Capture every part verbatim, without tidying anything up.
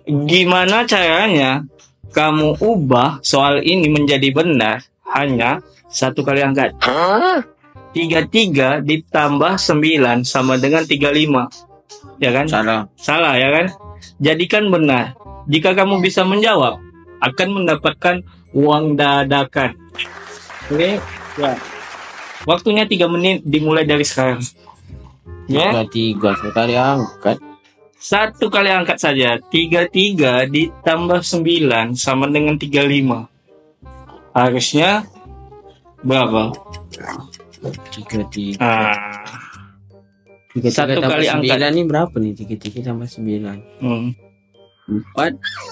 Gimana caranya kamu ubah soal ini menjadi benar hanya satu kali angkat? tiga puluh tiga ditambah sembilan sama dengan tiga puluh lima. Ya kan? Salah. Salah ya kan? Jadikan benar. Jika kamu bisa menjawab, akan mendapatkan uang dadakan. Oke? Ya. Waktunya tiga menit dimulai dari sekarang. Ya? Tiga tiga sekali angkat. Satu kali angkat saja. tiga puluh tiga ditambah sembilan sama dengan tiga puluh lima. Harusnya berapa? Tiga tiga. Ah. Tiga Satu kali angkat. Sembilan ini berapa nih? Tiga tiga tambah sembilan. Hmm. Empat.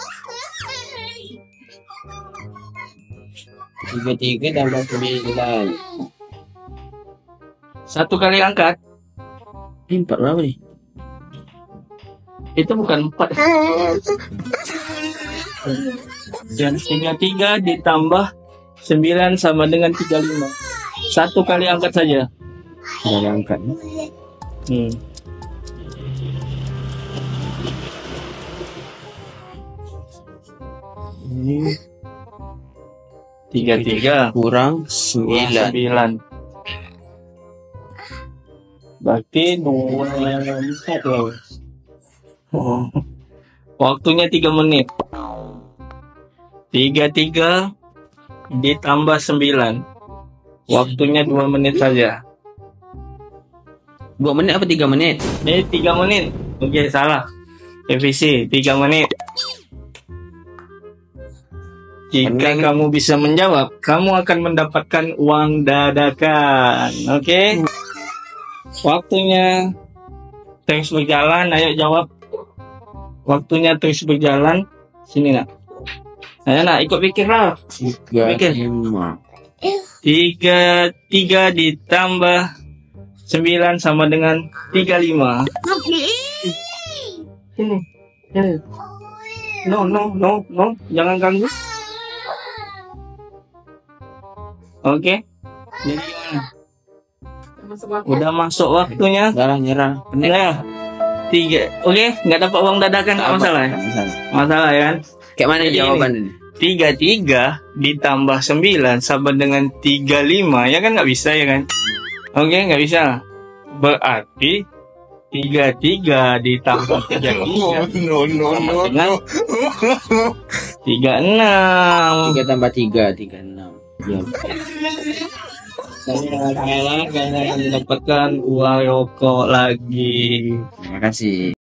Tiga tiga tambah sembilan. Satu kali angkat. Ini empat berapa nih? Itu bukan empat. Dan tiga puluh tiga ditambah sembilan sama dengan tiga puluh lima. Satu kali angkat saja. Kali angkat. Hmm. Ini tiga puluh tiga kurang sembilan. sembilan. Berarti dua empat loh. Oh. Waktunya tiga menit. tiga puluh tiga ditambah sembilan. Waktunya dua menit saja. Dua menit apa tiga menit? Ini tiga menit. Oke, salah. Revisi, tiga menit. Jika Meneng. kamu bisa menjawab, kamu akan mendapatkan uang dadakan. Oke? Waktunya terus berjalan. Ayo jawab. Waktunya terus berjalan. Sini nak. Ayo nak, ikut pikirlah. Tiga Mikir. lima. Tiga tiga ditambah sembilan sama dengan tiga puluh lima. Sini. Sini. No, no, no, no. Jangan ganggu. Oke. Jadi gimana? Udah masuk waktunya. Salah nyerah. Nah, tiga. Oke, nggak dapat uang dadakan, nggak masalah. Ya? Masalah. Masalah ya kan? Kayak mana Jadi jawaban ini. ini? Tiga tiga ditambah sembilan sama dengan tiga puluh lima, ya kan nggak bisa ya kan? Oke, nggak bisa. Berarti tiga tiga ditambah tiga tiga No no no dengan tiga enam. Tiga tambah tiga tiga enam. Ya. Saya kalah karena akan mendapatkan uang rokok lagi. Terima kasih.